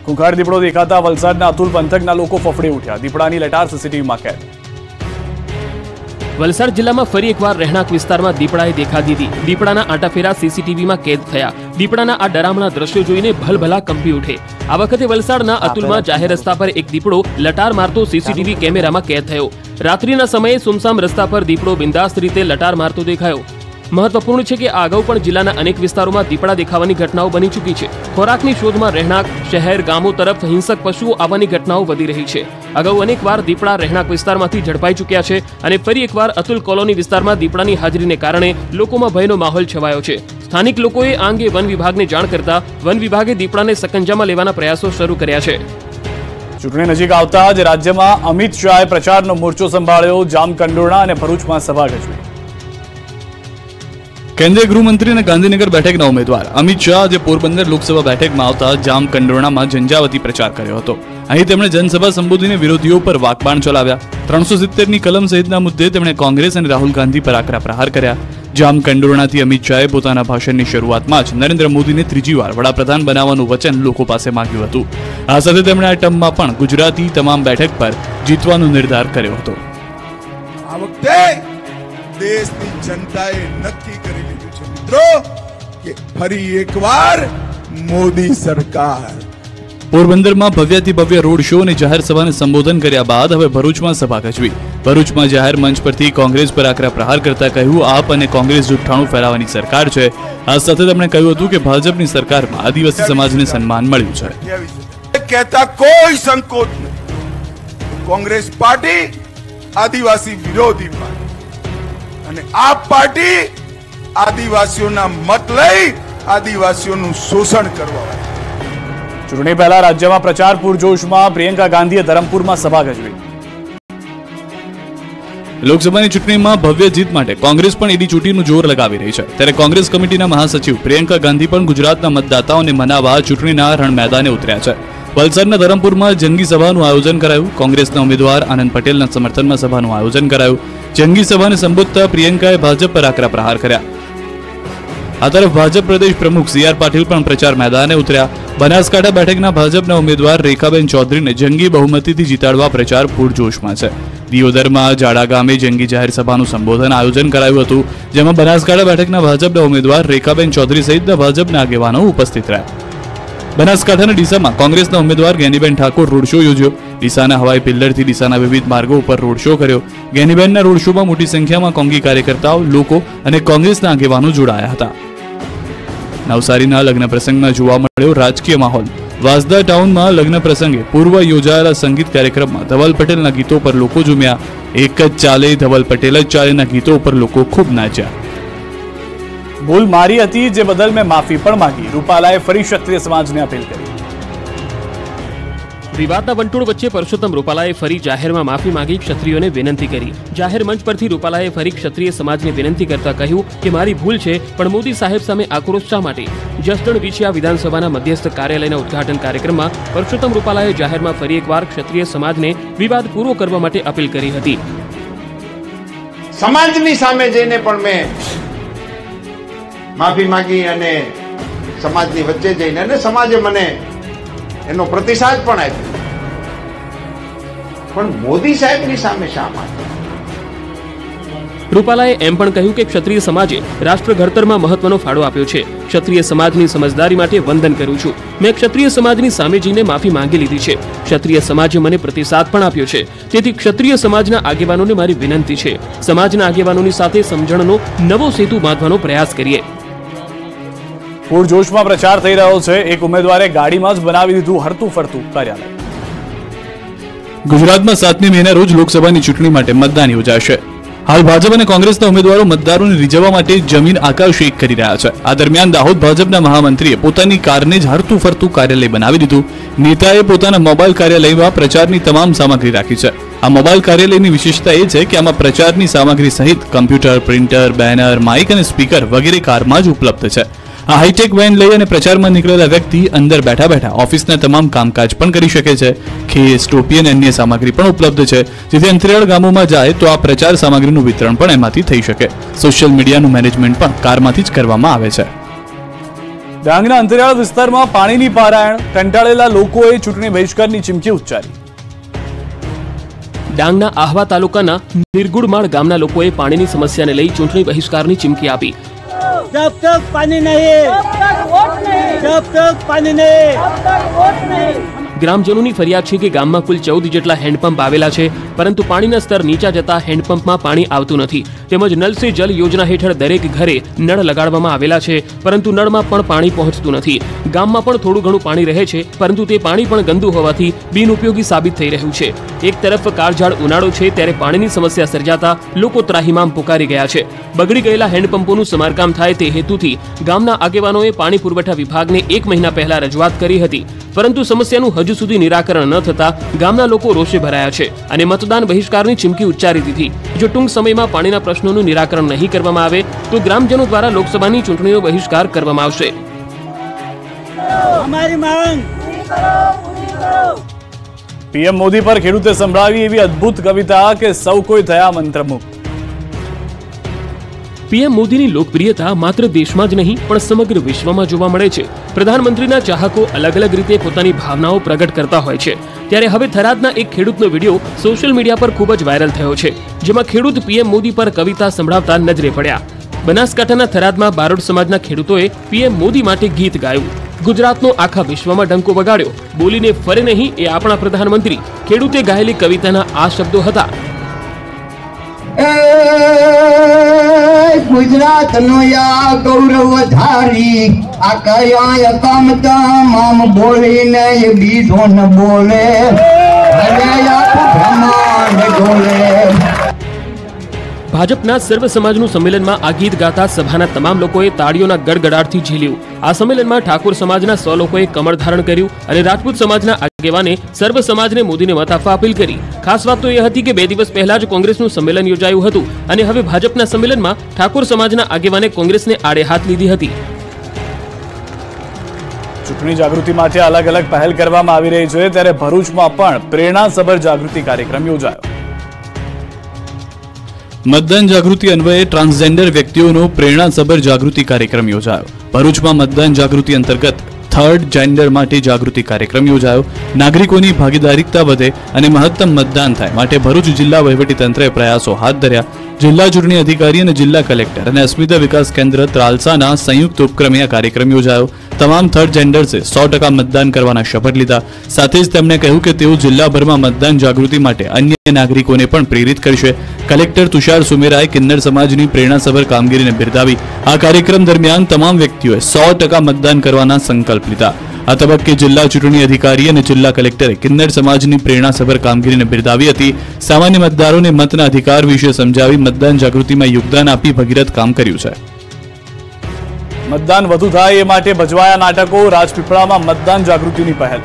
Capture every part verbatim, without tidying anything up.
ખૂંખાર દીપડો દેખાતા વલસાડના અતુલ પંથકના લોકો ફફડી ઉઠ્યા. દીપડાની લટાર સીસીટીવીમાં કેદ. વલસાડ જિલ્લામાં ફરી એકવાર રહેણાંક વિસ્તારમાં દીપડાએ દેખા દીધી. દીપડાના આંટાફેરા સીસીટીવીમાં કેદ થયા. દીપડાના આ ડરામણા દ્રશ્યો જોઈને ભલભલા કંપી ઉઠે. આ વખતે વલસાડના અતુલમાં જાહેર રસ્તા પર એક દીપડો લટાર મારતો સીસીટીવી કેમેરામાં કેદ થયો. રાત્રિના સમયે સુમસામ રસ્તા પર દીપડો બિંદાસ્ત રીતે લટાર મારતો દેખાયો. મહત્વપૂર્ણ છે કે અગાઉ પણ જિલ્લાના અનેક વિસ્તારોમાં દીપડા દેખાવાની ઘટનાઓ બની ચૂકી છે. ખોરાકની શોધમાં રહેણાંક શહેર ગામો તરફ હિંસક પશુઓ આવવાની ઘટનાઓ વધી રહી છે. અગાઉ અનેકવાર દીપડા રહેણાંક વિસ્તારમાંથી ઝડપાઈ ચૂક્યા છે અને ફરી એકવાર અતુલ કોલોની વિસ્તારમાં દીપડાની હાજરીને કારણે લોકોમાં ભયનો માહોલ છવાયો છે. સ્થાનિક લોકોએ આ અંગે વન વિભાગને જાણ કરતા વન વિભાગે દીપડાને સકંજામાં લેવાના પ્રયાસો શરૂ કર્યા છે. ચૂંટણી નજીક આવતા જ રાજ્યમાં અમિત શાહે પ્રચારનો મોરચો સંભાળ્યો. જામકંડોરણા અને ભરૂચમાં સભા યોજી. કેન્દ્રીય ગૃહમંત્રી અને ગાંધીનગર બેઠકના ઉમેદવાર અમિત શાહ આજે પોરબંદર લોકસભા બેઠકમાં આવતા જામકંડોરણામાં ઝંઝાવતી પ્રચાર કર્યો હતો. અહીં તેમણે જનસભા સંબોધીને વિરોધીઓ પર વાકબાણ ચલાવ્યા. ત્રણસો સિત્તેરની કલમ સહિતના મુદ્દે તેમણે કોંગ્રેસ અને રાહુલ ગાંધી પર આકરા પ્રહાર કર્યા. જામકંડોરણાથી અમિત શાહે પોતાના ભાષણની શરૂઆતમાં જ નરેન્દ્ર મોદીને ત્રીજી વાર વડાપ્રધાન બનાવવાનું વચન લોકો પાસે માંગ્યું હતું. આ સાથે તેમણે આ ટર્મમાં પણ ગુજરાતી તમામ બેઠક પર જીતવાનો નિર્ધાર કર્યો હતો. આ વખતે દેશની જનતાએ નક્કી કરી લીધું છે મિત્રો કે ફરી એકવાર મોદી સરકાર. પોરબંદરમાં ભવ્યથી ભવ્ય રોડ શો અને જાહેર સભાને સંબોધન કર્યા બાદ હવે ભરૂચમાં સભા યોજી. ભરૂચમાં જાહેર મંચ પરથી કોંગ્રેસ પર આકરા પ્રહાર કરતા કહ્યું, આપ અને કોંગ્રેસ જુઠ્ઠાણું ફેલાવવાની સરકાર છે. આ સાથે તેમણે કહ્યું હતું કે ભાજપની સરકારમાં આદિવાસી સમાજને સન્માન મળ્યું છે. કહેતા કોઈ સંકોચ નથી. કોંગ્રેસ પાર્ટી આદિવાસી વિરોધી પાર્ટી અને આપ પાર્ટી આદિવાસીઓના મત લઈ આદિવાસીઓનું શોષણ કરવા. ચૂંટણી પહેલા રાજ્યમાં પ્રચાર પૂરજોશમાં. પ્રિયંકા ગાંધીએ ધરમપુરમાં સભા યોજી. લોકસભાની ચૂંટણીમાં ભવ્ય જીત માટે કોંગ્રેસ પણ એડી ચૂંટીનું જોર લગાવી રહી છે. ત્યારે કોંગ્રેસ કમિટીના મહાસચિવ પ્રિયંકા ગાંધી પણ ગુજરાતના મતદાતાઓને મનાવવા ચૂંટણીના રણ મેદાને ઉતર્યા છે. વલસાડના ધરમપુરમાં જંગી સભાનું આયોજન કરાયું. કોંગ્રેસના ઉમેદવાર આનંદ પટેલના સમર્થનમાં સભાનું આયોજન કરાયું. જંગી સભાને સંબોધતા પ્રિયંકાએ ભાજપ પર આકરા પ્રહાર કર્યા. આ તરફ ભાજપ પ્રદેશ પ્રમુખ સી આર પાટીલ પણ પ્રચાર મેદાને ઉતર્યા. બનાસકાંઠા બેઠકના ભાજપના ઉમેદવાર રેખાબેન ચૌધરીને જંગી બહુમતીથી જીતાડવા પ્રચાર પૂરજોશમાં છે. દિયોદરમાં જાડા ગામે જંગી જાહેર સભાનું સંબોધન આયોજન કરાયું હતું, જેમાં બનાસકાંઠા બેઠકના ભાજપના ઉમેદવાર રેખાબેન ચૌધરી સહિતના ભાજપના આગેવાનો ઉપસ્થિત રહ્યા. બનાસકાંઠાના ડીસામાં કોંગ્રેસના ઉમેદવાર ગેનીબેન ઠાકોર રોડ શો યોજ્યો. ડીસાના હવાઈ પિલ્લરથી ડીસાના વિવિધ માર્ગો ઉપર રોડ શો કર્યો. ગેનીબેનના રોડ શોમાં મોટી સંખ્યામાં કોંગી કાર્યકર્તાઓ, લોકો અને કોંગ્રેસના આગેવાનો જોડાયા હતા. નવસારીના લગ્ન પ્રસંગમાં જોવા મળ્યો રાજકીય માહોલ. વાંસદા ટાઉનમાં લગ્ન પ્રસંગે પૂર્વ યોજાયેલા સંગીત કાર્યક્રમમાં ધવલ પટેલના ગીતો પર લોકો ઝૂમ્યા. એક જ ચાલે ધવલ પટેલ જ ચાલેના ગીતો પર લોકો ખૂબ નાચ્યા. ભૂલ મારી હતી, જે બદલ મેં માફી પણ માંગી. રૂપાલાએ ફરી ક્ષત્રિય સમાજને અપીલ કરી. વિવાદના વંટોળ વચ્ચે પરસોત્તમ રૂપાલાએ ફરી જાહેરમાં માફી માંગી ક્ષત્રિયોને વિનંતી કરી. જાહેર મંચ પરથી રૂપાલાએ ફરી ક્ષત્રિય સમાજને વિનંતી કરતા કહ્યું કે મારી ભૂલ છે, પણ મોદી સાહેબ સામે આક્રોશ શા માટે? જસદણ વિછિયા વિધાનસભાના મધ્યસ્થ કાર્યાલયના ઉદ્ઘાટન કાર્યક્રમમાં પરસોત્તમ રૂપાલાએ જાહેરમાં ફરી એકવાર ક્ષત્રિય સમાજને વિવાદ પૂરો કરવા માટે અપીલ કરી હતી. સમાજની સામે જઈને પણ મેં માફી માંગી અને સમાજની વચ્ચે જઈને અને સમાજે મને એનો પ્રતિસાદ પણ આપ્યો. પણ મોદી સાહેબની સામે શા માટે? રૂપાલાએ એમ પણ કહ્યું કે ક્ષત્રિય સમાજે રાષ્ટ્ર ઘડતરમાં મહત્વનો ફાળો આપ્યો છે. ક્ષત્રિય સમાજની સમજદારી માટે વંદન કરું છું. મેં ક્ષત્રિય સમાજની સામે જઈને માફી માંગી લીધી છે. ક્ષત્રિય સમાજે મને પ્રતિસાદ પણ આપ્યો છે. તેથી ક્ષત્રિય સમાજના આગેવાનોને મારી વિનંતી છે, સમાજના આગેવાનોની સાથે સમજણનો નવો સેતુ બાંધવાનો પ્રયાસ કરીએ. પૂરજોશમાં પ્રચાર થઈ રહ્યો છે. એક ઉમેદવારે ગાડીમાં જ બનાવી દીધું હરતું ફરતું કાર્યાલય. ગુજરાતમાં સાતમી મેના રોજ લોકસભાની ચૂંટણી માટે મતદાન યોજાશે. હાલ ભાજપ અને કોંગ્રેસના ઉમેદવારો મતદારોને રીઝવવા માટે જમીન આકાશ એક કરી રહ્યા છે. આ દરમિયાન દાહોદ ભાજપના મહામંત્રીએ પોતાની કારને જ હરતું ફરતું કાર્યાલય બનાવી દીધું. નેતાએ પોતાના મોબાઈલ કાર્યાલયમાં પ્રચારની તમામ સામગ્રી રાખી છે. આ મોબાઈલ કાર્યાલયની વિશેષતા એ છે કે આમાં પ્રચારની સામગ્રી સહિત કમ્પ્યુટર, પ્રિન્ટર, બેનર, માઇક અને સ્પીકર વગેરે કારમાં જ ઉપલબ્ધ છે. આ હાઈટેક વેન લઈ અને પ્રચારમાં નીકળેલા વ્યક્તિ અંદર બેઠા બેઠા ઓફિસના તમામ કામકાજ પણ કરી શકે છે. ખેસ, ટોપી અને અન્ય સામગ્રી પણ ઉપલબ્ધ છે, જેથી અંતરિયાળ ગામોમાં જાય તો આ પ્રચાર સામગ્રીનું વિતરણ પણ એમાંથી થઈ શકે. સોશિયલ મીડિયાનું મેનેજમેન્ટ પણ કારમાંથી જ કરવામાં આવે છે. ડાંગના અંતરિયાળ વિસ્તારમાં પાણીની પારાયણ, કંટાળેલા લોકોએ ચૂંટણી બહિષ્કારની ચીમકી ઉચ્ચારી. ડાંગના આહવા તાલુકાના નિર્ગુડમાળ ગામના લોકોએ પાણીની સમસ્યાને લઈ ચૂંટણી બહિષ્કારની ચીમકી આપી. जब तक पानी नहीं, जब तक पानी नहीं, ગ્રામજનોની ફરિયાદ છે કે ગામમાં કુલ ચૌદ જેટલા હેન્ડપંપ આવેલા છે, પરંતુ પાણીના સ્તર નીચા જતા હેન્ડપંપમાં પાણી આવતું નથી. તેમજ નલ સે જલ યોજના હેઠળ દરેક ઘરે નળ લગાડવામાં આવેલા છે, પરંતુ નળમાં પણ પાણી પહોંચતું નથી. ગામમાં પણ થોડું ઘણું પાણી રહે છે, પરંતુ તે પાણી પણ ગંદુ હોવાથી બિનઉપયોગી સાબિત થઈ રહ્યું છે. એક તરફ કાળઝાળ ઉનાળો છે, ત્યારે પાણીની સમસ્યા સર્જાતા લોકો ત્રાહિમામ પુકારી ગયા છે. બગડી ગયેલા હેન્ડપંપોનું સમારકામ થાય તે હેતુથી ગામના આગેવાનોએ પાણી પુરવઠા વિભાગને એક મહિના પહેલા રજૂઆત કરી હતી, પરંતુ સમસ્યાનું હજુ સુધી નિરાકરણ ન થતા ગામના લોકો રોષે ભરાયા છે અને મતદાન બહિષ્કારની ચીમકી ઉચ્ચારી દીધી. જો ટૂંક સમયમાં પાણીના પ્રશ્નોનું નિરાકરણ નહીં કરવામાં આવે તો ગ્રામજનો દ્વારા લોકસભાની ચૂંટણીનો બહિષ્કાર કરવામાં આવશે. हमारी मांग પીએમ મોદી પર ખેડૂતે સંભળાવી એવી અદ્ભુત કવિતા કે સૌ કોઈ થયા મંત્રમુગ્ધ. પીએમ મોદીની લોકપ્રિયતા માત્ર દેશમાં જ નહીં પણ સમગ્ર વિશ્વમાં જોવા મળે છે. પ્રધાનમંત્રીના ચાહકો અલગ અલગ રીતે પોતાની ભાવનાઓ પ્રગટ કરતા હોય છે. ત્યારે હવે થરાદના એક ખેડૂતનો વિડીયો સોશિયલ મીડિયા પર ખૂબ જ વાયરલ થયો છે, જેમાં ખેડૂત પીએમ મોદી પર કવિતા સંભળાવતા નજરે પડ્યા. બનાસકાંઠાના થરાદમાં બારોડ સમાજના ખેડૂતોએ પીએમ મોદી માટે ગીત ગાયું. ગુજરાતનો આખા વિશ્વમાં ડંકો વગાડ્યો. બોલીને ફરે નહીં એ આપણા પ્રધાનમંત્રી. ખેડૂતે ગાયેલી કવિતાના આ શબ્દો હતા. ગુજરાત નો યા ગૌરવ ધારી આ કયા કામ તમામ બોલીને બીજો ન બોલે અને આખું બ્રહ્માંડ ડોલે. ભાજપના સર્વ સમાજનું સંમેલનમાં આ ગીત ગાતા સભાના તમામ લોકોએ તાળીઓના ગડગડાટથી ઝીલ્યું. આ સંમેલનમાં ઠાકોર સમાજના સો લોકોએ કમળ ધારણ કર્યું અને રાજપૂત સમાજના આગેવાને સર્વ સમાજને મોદીને મત આપવા અપીલ કરી. ખાસ વાત તો એ હતી કે બે દિવસ પહેલા જ કોંગ્રેસનું સંમેલન યોજાયું હતું અને હવે ભાજપના સંમેલનમાં ઠાકોર સમાજના આગેવાને કોંગ્રેસને આડે હાથ લીધી હતી. ચૂંટણી જાગૃતિ માટે અલગ અલગ પહેલ કરવામાં આવી રહી છે, ત્યારે ભરૂચમાં પણ પ્રેરણાસભર જાગૃતિ કાર્યક્રમ યોજાયો. મતદાન જાગૃતિ અન્વયે ટ્રાન્સજેન્ડર વ્યક્તિઓનો પ્રેરણાસભર જાગૃતિ કાર્યક્રમ યોજાયો. ભરૂચમાં મતદાન જાગૃતિ અંતર્ગત થર્ડ જેન્ડર માટે જાગૃતિ કાર્યક્રમ યોજાયો. નાગરિકોની ભાગીદારીતા વધે અને મહત્તમ મતદાન થાય માટે ભરૂચ જિલ્લા વહીવટીતંત્રે પ્રયાસો હાથ ધર્યા. જિલ્લા ચૂંટણી અધિકારી અને જિલ્લા કલેક્ટર અને અસ્મિતા વિકાસ કેન્દ્ર ત્રાલસાના સંયુક્ત ઉપક્રમે આ કાર્યક્રમ યોજાયો. તમામ થર્ડ જેન્ડર્સે સો ટકા મતદાન કરવાના શપથ લીધા. સાથે જ તેમણે કહ્યું કે તેઓ જિલ્લાભરમાં મતદાન જાગૃતિ માટે અન્ય નાગરિકોને પણ પ્રેરિત કરશે. કલેક્ટર તુષાર સુમેરાએ કિન્નર સમાજની પ્રેરણાસભર કામગીરીને બિરદાવી. આ કાર્યક્રમ દરમિયાન તમામ વ્યક્તિઓએ સો ટકા મતદાન કરવાના સંકલ્પ લીધા. આ તબક્કે જિલ્લા ચૂંટણી અધિકારી અને જિલ્લા કલેક્ટરે કિન્નર સમાજની પ્રેરણાસભર કામગીરીને બિરદાવી હતી. સામાન્ય મતદારોને મતના અધિકાર વિશે સમજાવી મતદાન જાગૃતિમાં યોગદાન આપી ભગીરથ કામ કર્યું છે. મતદાન વધુ થાય એ માટે ભજવાયા નાટકો. રાજપીપળામાં મતદાન જાગૃતિની પહેલ.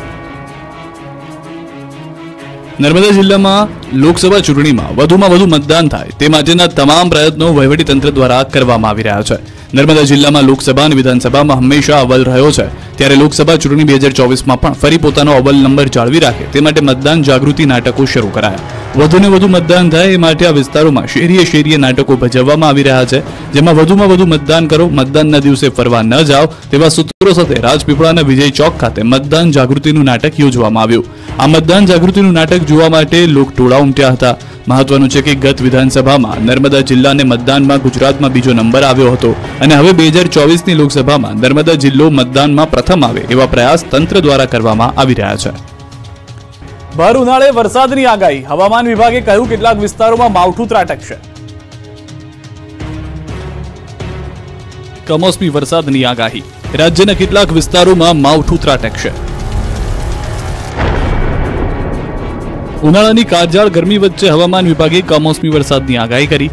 નર્મદા જિલ્લામાં લોકસભા ચૂંટણીમાં વધુમાં વધુ મતદાન થાય તે માટેના તમામ પ્રયત્નો વહીવટીતંત્ર દ્વારા કરવામાં આવી રહ્યા છે. નર્મદા જિલ્લામાં લોકસભા અને વિધાનસભામાં હંમેશા અવ્વલ રહ્યો છે, ત્યારે લોકસભા ચૂંટણી બે હજાર ચોવીસમાં પણ ફરી પોતાનો અવ્વલ નંબર જાળવી રાખે તે માટે મતદાન જાગૃતિ નાટકો શરૂ કરાયા. વધુને વધુ મતદાન થાય એ માટે આ વિસ્તારોમાં શેરીએ શેરીએ નાટકો ભજવવામાં આવી રહ્યા છે, જેમાં વધુમાં વધુ મતદાન કરો, મતદાનના દિવસે ફરવા ન જાઓ તેવા સૂત્રો સાથે રાજપીપળાના વિજય ચોક ખાતે મતદાન જાગૃતિનું નાટક યોજવામાં આવ્યું. આ મતદાન જાગૃતિનું નાટક જોવા માટે લોકટોળા ઉમટ્યા હતા. મહત્વનું છે કે ગત વિધાનસભામાં નર્મદા જિલ્લાને મતદાનમાં ગુજરાતમાં બીજો નંબર આવ્યો હતો અને હવે બે હજાર ચોવીસની લોકસભામાં નર્મદા જિલ્લો મતદાનમાં પ્રથમ આવે એવા પ્રયાસ તંત્ર દ્વારા કરવામાં આવી રહ્યા છે. ભર ઉનાળે વરસાદની આગાહી. હવામાન વિભાગે કહ્યું કેટલાક વિસ્તારોમાં માવઠું ત્રાટકશે. કમોસમી વરસાદની આગાહી. રાજ્યના કેટલાક વિસ્તારોમાં માવઠું ત્રાટકશે. ઉનાળાની કાળઝાળ ગરમી વચ્ચે હવામાન વિભાગે કમોસમી વરસાદની આગાહી કરી.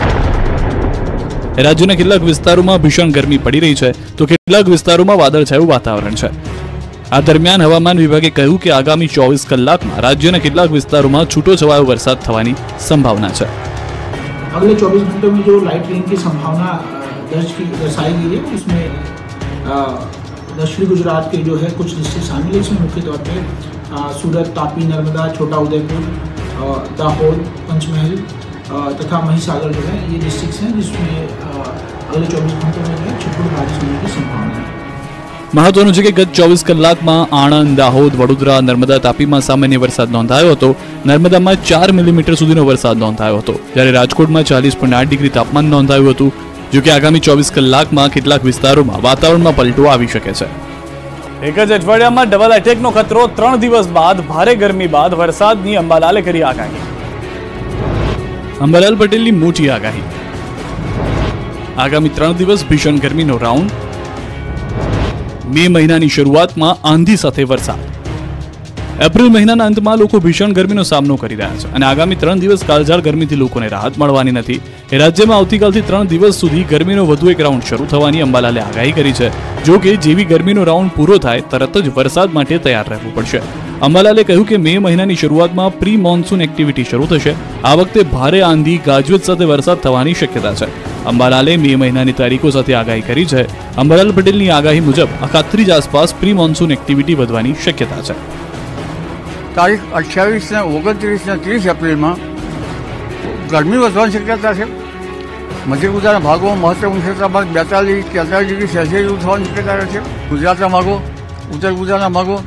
રાજ્યના કેટલાક વિસ્તારોમાં ભીષણ ગરમી પડી રહી છે તો કેટલાક વિસ્તારોમાં વાદળછાયું વાતાવરણ છે. આ દરમિયાન હવામાન વિભાગે કહ્યું કે આગામી ચોવીસ કલાકમાં રાજ્યના કેટલાક વિસ્તારોમાં છૂટોછવાયો વરસાદ થવાની સંભાવના છે. अगले चौबीस घंटों में जो लाइट रेन की संभावना दर्ज की दर्शाई गई है उसमें दक्षिणी गुजरात के जो है कुछ डिस्ट्रिक्ट शामिल है. इसमें मुख्य तौर पे सूरत, तापी, नर्मदा, छोटा उदयपुर, दाहोद, पंचमहल तथा महिसागर जो है ये डिस्ट्रिक्ट्स हैं जिसमें अगले चौबीस घंटों में जो है छिटपुट बारिश होने की संभावना है. મહત્વનું છે કે ગત ચોવીસ કલાકમાં આણંદ, દાહોદ, વડોદરા, નર્મદા, તાપીમાં સામાન્ય વરસાદ નોંધાયો હતો. નર્મદામાં ચાર મિલીમીટર સુધીનો વરસાદ નોંધાયો હતો, જ્યારે રાજકોટમાં ચાલીસ પોઈન્ટ આઠ ડિગ્રી તાપમાન નોંધાયું હતું. જોકે આગામી ચોવીસ કલાકમાં કેટલાક વિસ્તારોમાં વાતાવરણમાં પલટો આવી શકે છે. એક જ અઠવાડિયામાં ડબલ એટેકનો ખતરો. ત્રણ દિવસ બાદ ભારે ગરમી બાદ વરસાદની અંબાલાલે કરી આગાહી. અંબાલાલ પટેલની મોટી આગાહી. આગામી ત્રણ દિવસ ભીષણ ગરમીનો રાઉન્ડ. મે મહિનાની શરૂઆતમાં આંધી સાથે વરસાદ. એપ્રિલ મહિનાના અંતમાં લોકો ભીષણ ગરમીનો સામનો કરી રહ્યા છે અને આગામી ત્રણ દિવસ કાળઝાળ ગરમીથી લોકોને રાહત મળવાની નથી. એ રાજ્યમાં આવતીકાલથી ત્રણ દિવસ સુધી ગરમીનો વધુ એક રાઉન્ડ શરૂ થવાની અંબાલાલે આગાહી કરી છે. જો કે જેવી ગરમીનો રાઉન્ડ પૂરો થાય તરત જ વરસાદ માટે તૈયાર રહેવું પડશે. અંબાલાલે કહ્યું કે મે મહિનાની શરૂઆતમાં પ્રી મોન્સૂન એક્ટિવિટી શરૂ થશે. આ વખતે ભારે આંધી, ગાજવીજ સાથે વરસાદ થવાની શક્યતા છે. અંબાલાલે મે મહિનાની તારીખો સાથે આગાહી કરી છે. અંબાલાલ પટેલની આગાહી મુજબ અખાત્રીજ આસપાસ પ્રી મોન્સૂન એક્ટિવિટી વધવાની શક્યતા છે. તારીખ અઠ્યાવીસ ને ઓગણત્રીસ ને ત્રીસ એપ્રિલમાં ગરમી વધવાની શક્યતા છે. મધ્ય ગુજરાતના ભાગોમાં મહત્તમ ઉષ્ણતામાન બેતાલીસ તેતાલીસ ડિગ્રી સેલ્સિયસ જેવું થવાની શક્યતા રહે છે. ગુજરાતના ભાગો, ઉત્તર ગુજરાતના ભાગો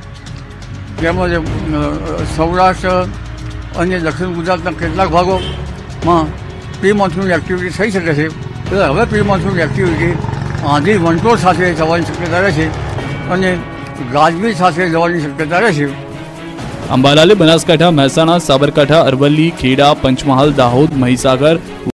તેમજ સૌરાષ્ટ્ર અને દક્ષિણ ગુજરાતના કેટલાક ભાગોમાં પ્રી મોન્સૂન એક્ટિવિટી થઈ શકે છે. એટલે હવે પ્રી મોન્સૂન એક્ટિવિટી આંધી વંટોળ સાથે થવાની શક્યતા રહે છે અને ગાજવીજ સાથે જવાની શક્યતા રહે છે. અંબાલાલે બનાસકાંઠા, મહેસાણા, સાબરકાંઠા, અરવલ્લી, ખેડા, પંચમહાલ, દાહોદ, મહીસાગર,